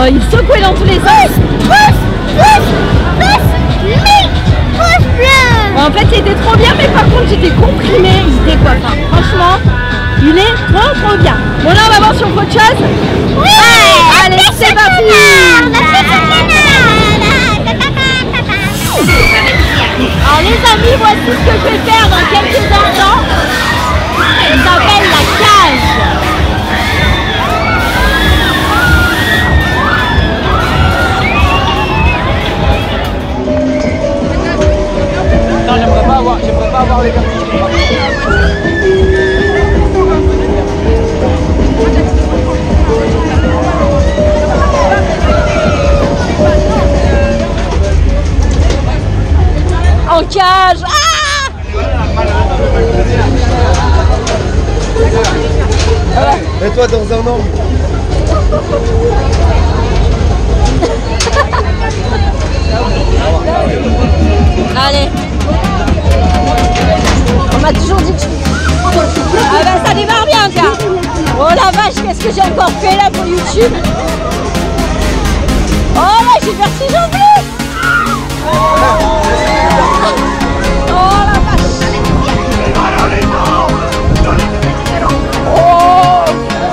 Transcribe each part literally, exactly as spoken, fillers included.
euh, il secouait dans tous les sens. Pousse, pousse, pousse, mais pousse bleu. En fait, il était trop bien, mais par contre, j'étais comprimée. Il était quoi, enfin, franchement, il est trop trop bien. Bon, là, on va voir sur autre chose. Oui. Allez, c'est parti. Alors les amis, voici ce que je vais faire dans quelques instants. Ça s'appelle la cage. Non, j'aimerais pas avoir, j'aimerais pas avoir les vertiges. En cage. Ah! Mets-toi dans un angle. Allez. On m'a toujours dit que je... Ah bah ça démarre bien, tiens. Oh la vache, qu'est-ce que j'ai encore fait là pour YouTube? Oh là, j'ai le vertige en plus. Oh la vache. Oh.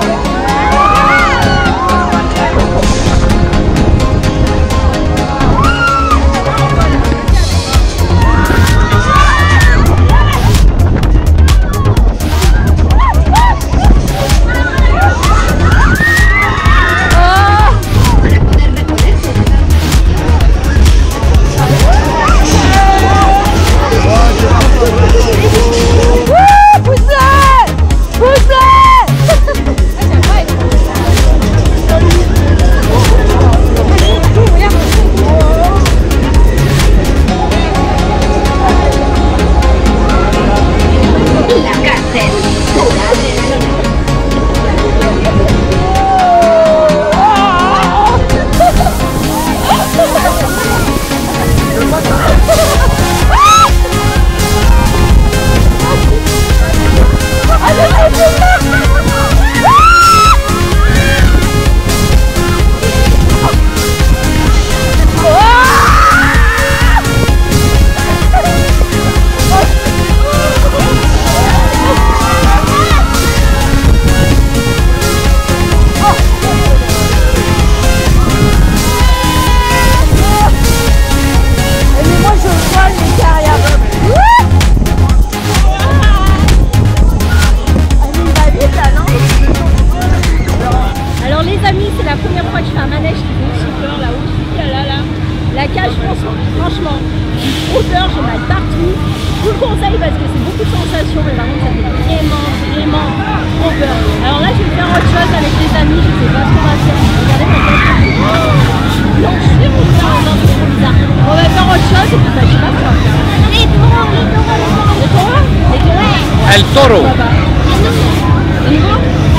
La cage, franchement, trop peur, j'ai mal partout. Je vous le conseille parce que c'est beaucoup de sensations, mais par contre, ça fait vraiment, vraiment trop peur. Alors là, je vais faire autre chose avec les amis, je sais pas ce qu'on va faire. Regardez ma tête. Oh, non, je suis mon frère, non, c'est trop bizarre. On va faire autre chose et puis bah, je sais pas ce qu'on va faire. Les taureaux, les taureaux, Les taureaux. Les taureaux. El taureau. Les nouveaux.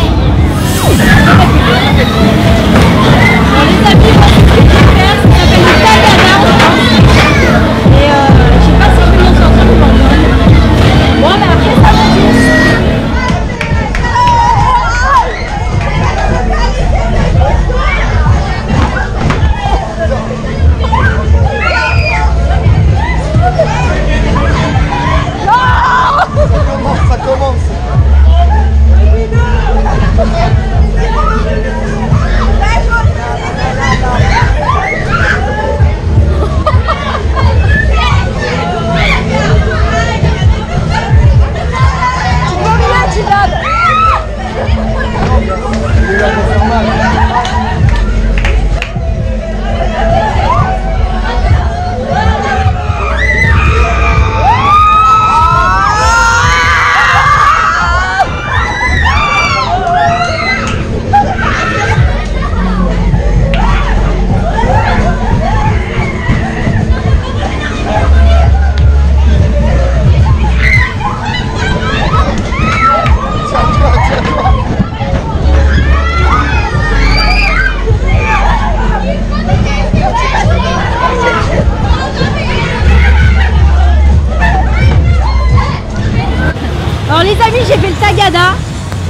Alors les amis, moi, ce que je vais faire, ça s'appelle le Tagada en France. Et euh, je sais pas si je vais m'en sortir ou pas. Bon, mais après ça va dire. Ça commence, ça commence.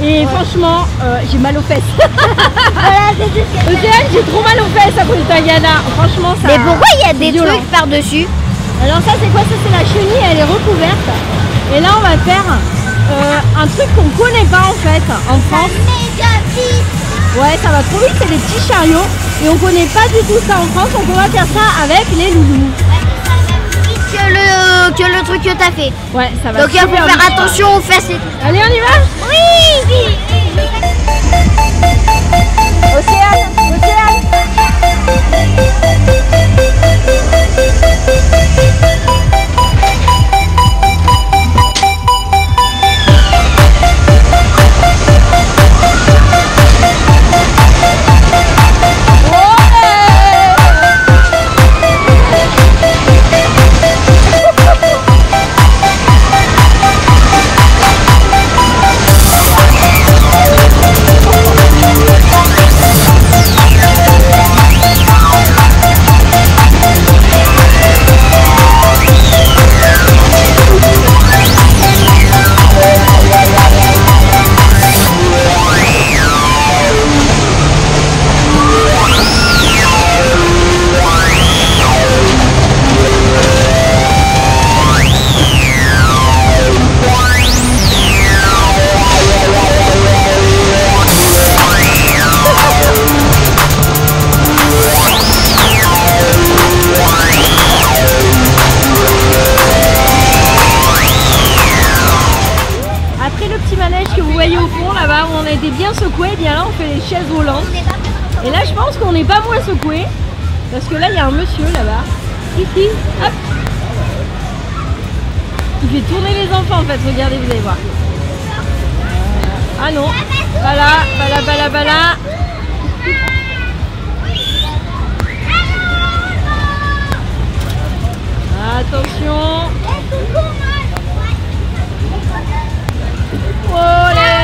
Et franchement, euh, j'ai mal aux fesses. Voilà, c'est tout ce que Océane, j'ai trop mal aux fesses après le Tagada. Franchement, ça. Mais pourquoi il y a des violent. trucs par-dessus? Alors ça, c'est quoi? Ça, c'est la chenille, elle est recouverte. Et là, on va faire euh, un truc qu'on connaît pas en fait en France. Méga vite. Ouais, ça va trop vite, c'est des petits chariots. Et on connaît pas du tout ça en France, donc on va faire ça avec les loulous. Que le, que le truc que t'as fait. Ouais, ça va. Donc il faut super faire vite. attention aux fesses et tout. Allez, on y va? Oui. Océane, Océane. On a été bien secoué, et bien là on fait les chaises volantes. Et là je pense qu'on n'est pas moins secoué parce que là il y a un monsieur là-bas. Ici, hop. Il fait tourner les enfants en fait, regardez, vous allez voir. Ah non, voilà, voilà, voilà, voilà. Attention. Olé.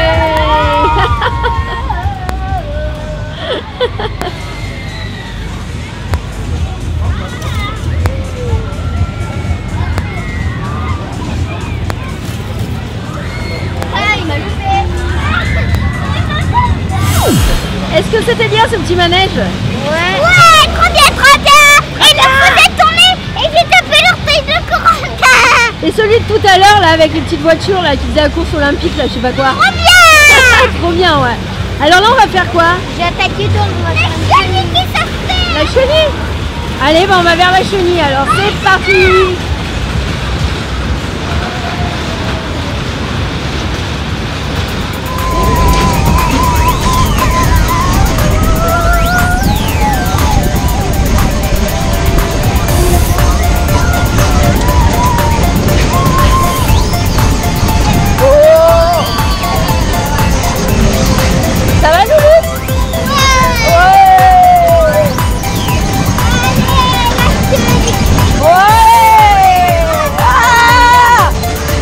Est-ce que c'était bien ce petit manège? Ouais. Ouais, trop bien, trop bien. Et le faisait tourner et j'ai tapé l'orteil de Corentin. Et celui de tout à l'heure là avec les petites voitures là qui faisaient la course olympique là, je sais pas quoi. Trop bien. Trop bien, ouais. Alors là on va faire quoi? J'ai attaqué ton voiture. La chenille qui sortait. La chenille? Allez, bah on va vers la chenille alors, c'est parti. Ça va, Loulou? Ouais! Ah!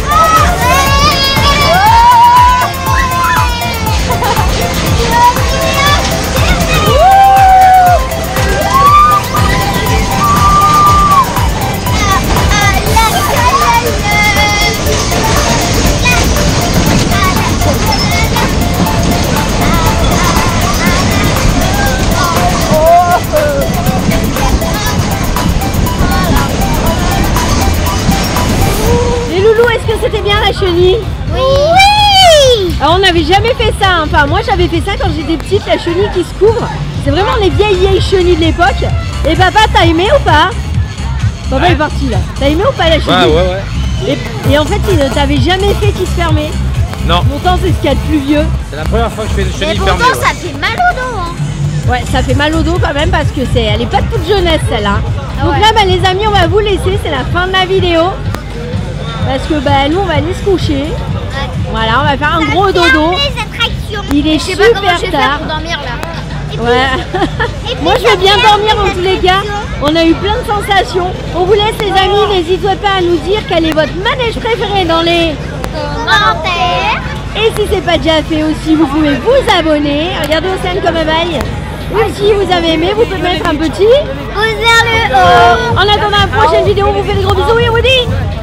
Les loulous, est-ce que c'était bien la chenille? Oui. Oui. Alors on n'avait jamais fait ça, hein. Enfin moi j'avais fait ça quand j'étais petite, la chenille qui se couvre. C'est vraiment les vieilles vieilles chenilles de l'époque. Et papa, t'as aimé ou pas? Papa Ouais. est parti là. T'as aimé ou pas la chenille? Ouais, ouais, ouais. Et, et en fait il ne t'avait jamais fait qui se fermait. Non, Pourtant c'est ce qu'il y a de plus vieux. c'est la première fois que je fais des Mais chenilles pourtant fermées. ça fait mal au dos. Hein. Ouais, ça fait mal au dos quand même parce que c'est, elle est pas de toute jeunesse celle-là. Donc Ouais. là bah, les amis on va vous laisser, c'est la fin de la vidéo. Parce que bah nous on va aller se coucher. Ouais. Voilà, on va faire un Ça gros ferme dodo. les attractions. Il est Je sais pas comment je vais super faire tard. pour dormir là. Et puis- Ouais. et puis Moi je ça vais bien ferme dormir les dans tous les cas. attractions. On a eu plein de sensations. On vous laisse les amis, n'hésitez pas à nous dire quel est votre manège préféré dans les... Commentaires. Et si c'est pas déjà fait aussi, vous pouvez vous abonner. Regardez Océane comme elle baille. Et si vous avez aimé, vous pouvez mettre un petit Pouce vers le haut. en attendant la prochaine vidéo. On vous fait des gros bisous et on vous dit